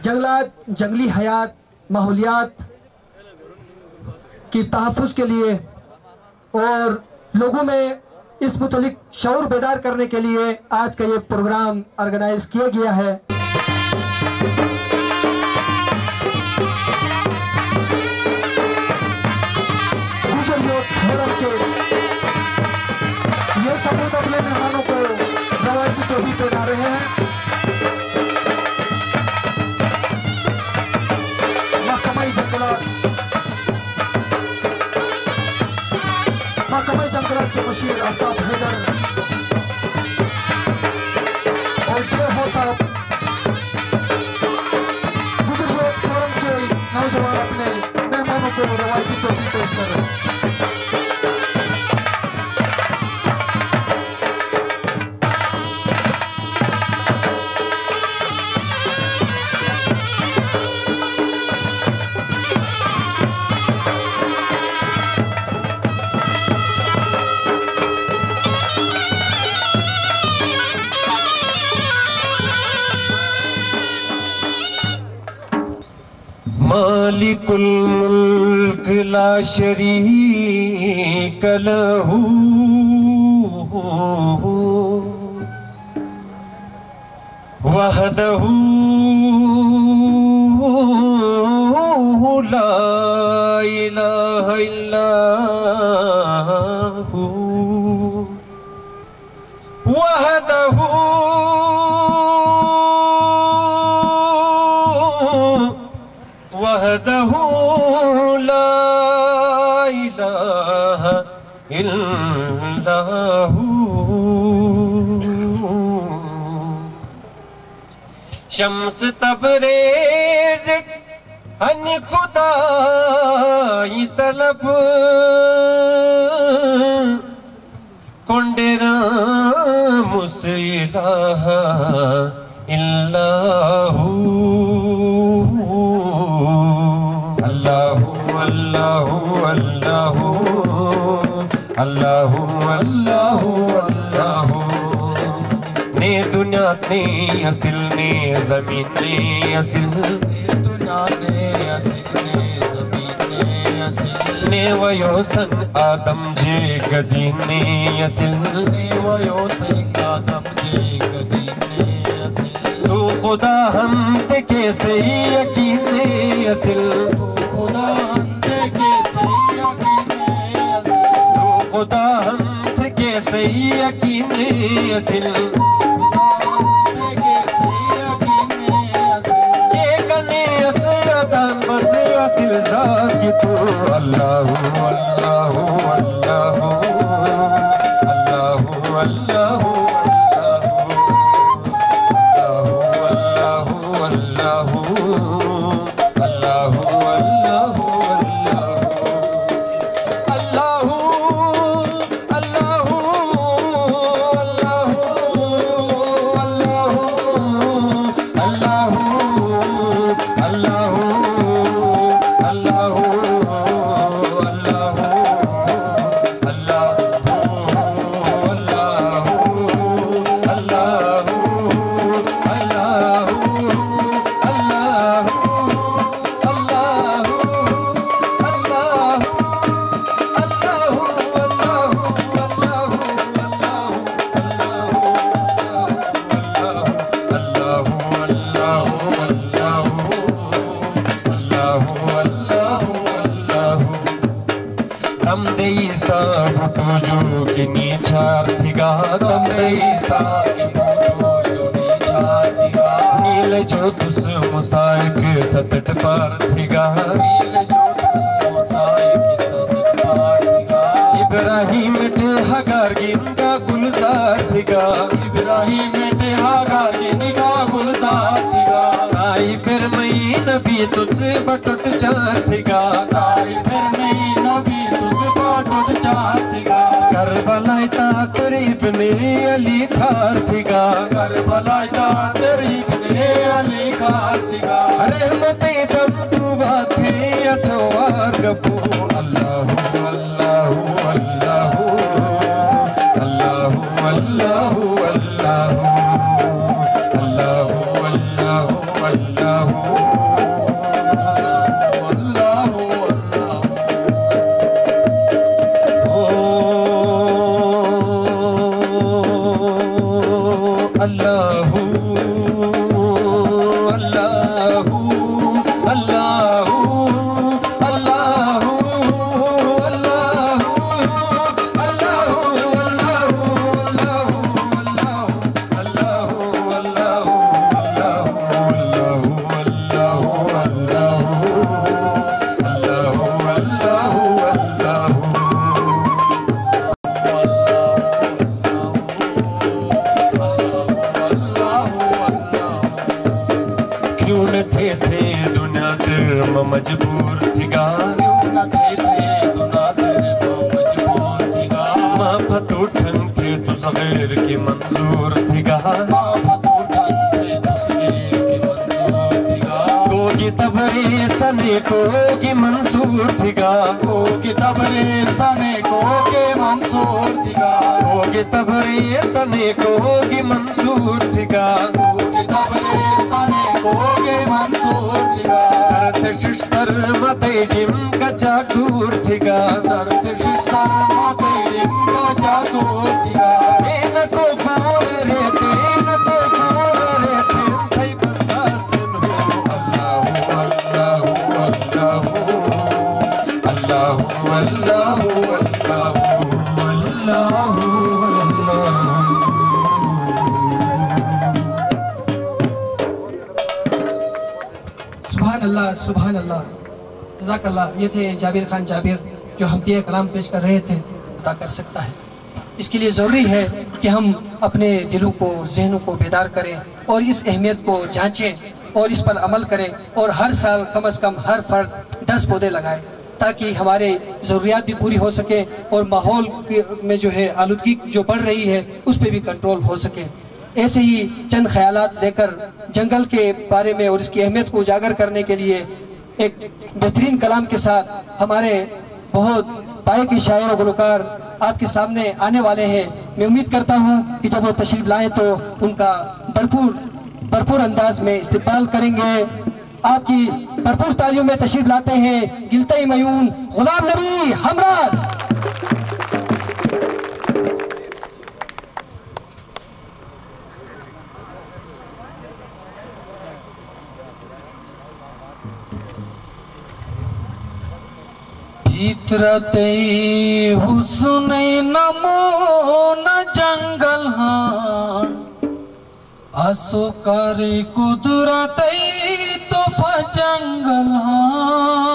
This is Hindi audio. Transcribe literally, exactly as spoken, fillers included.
जंगलात, जंगली हयात, माहौलियात की तहफ़्फ़ुज़ के लिए और लोगों में इस मुतालिक शऊर बेदार करने के लिए आज का ये प्रोग्राम ऑर्गेनाइज किया गया है। गुजर यूथ फोरम के ये सबूत अपने मेहमानों को रवायती टोपी पहना रहे हैं। महकमा जंगलात महकमा जंगलात के मशीर आफ्ताब हैदर और हो साहब गुजर यूथ फोरम के नौजवान अपने मेहमानों को रवायती टोपी पेश कर रहे हैं। मालिकुल मुल्क ला शरीक लहू वहदहू ला इलाहा इल्लहू वहदहू वहदहू ला इलाहा इल्लहू शम्स तबरेज अन खुदाई तलब कोंडेरा मुसइलाहा इल्लहू अल्लाहू अल्लाहू अल्लाहू अल्लाहू अल्लाहू अल्लाहू ने दुनिया ने असिल ने ज़मीन ने असिल दुनिया ने असिल ने ज़मीन ने असिल ने वयोसन आदम जे गदी ने असिल ने वयोसन आदम जे गदी ने असिल तू खुदा हम ते कैसे यकीन ने असिल खुदा हम ते कैसे यकीन ने असिल तू खुदा हम ते कैसे यकीन ने असिल अल्लाहू अल्लाहू अल्लाहू अल्लाहू अल्लाहू अल्लाहू अल्लाहू अल्लाहू अल्लाहू अल्लाहू अल्लाहू अल्लाहू अल्लाहू नील जो तुस मुसाइक सतट पार थिगा इब्राहिम टे हगार गिंदा गुलजार थिगा इब्राहिम टे हगार गिंदा गुलजार थिगा आई फिर मई नबी तुस बटट चार थिगा आई फिर मई नबी तुस बटट चार थिगा करबला ता तरीब ने अली खार थिगा करबला ता तरीब ने अली खार थिगा रहमत दम दुआ थे असवार गपू अल्लाहू अल्लाहू अल्लाहू अल्लाहू अल्लाहू अल्लाहू अल्लाहू अल्लाहू अल्लाहू फतू ठंग थे तू सगैर की मंजूर थिगा कोगी तबरे सने कोगी मंसूर थिगा कोगी तबरे सने कोगे मंसूर थिगा कोगी तबरे सने कोगी मंसूर थिगा कोगी तबरे सने कोगे मंसूर थिगा दर्द शिशर मते जिम का जागूर थिगा दर्द शिशर मते जिम का जागूर थिगा तेन को गोर रे तेन को गोर रे तेन थई बंदास्तन हो अल्लाह अल्लाह अल्लाह अल्लाह अल्लाह अल्लाह सुभान अल्लाह सुभान अल्लाह जज़ाकल्लाह। ये थे जाबिर खान जाबिर जो हमदिया कलाम पेश कर रहे थे। अदा कर सकता है, इसके लिए ज़रूरी है कि हम अपने दिलों को जहनों को बेदार करें और इस अहमियत को जांचें और इस पर अमल करें और हर साल कम अज़ कम हर फर्द दस पौधे लगाए ताकि हमारे ज़रूरियात भी पूरी हो सके और माहौल में जो है आलूदगी जो बढ़ रही है उस पर भी कंट्रोल हो सके। ऐसे ही चंद ख्यालात लेकर जंगल के बारे में और इसकी अहमियत को उजागर करने के लिए एक बेहतरीन कलाम के साथ हमारे बहुत पाए के शायर और गुलकार आपके सामने आने वाले हैं। मैं उम्मीद करता हूं कि जब वो तशरीफ लाएं तो उनका भरपूर भरपूर अंदाज में इस्तेमाल करेंगे। आपकी भरपूर तालियों में तशरीफ लाते हैं गिलते मयून गुलाम नबी हमराज। फितरते हुस्ने नमो न जंगल हाँ असो करे कुदरते तोहफा जंगल हाँ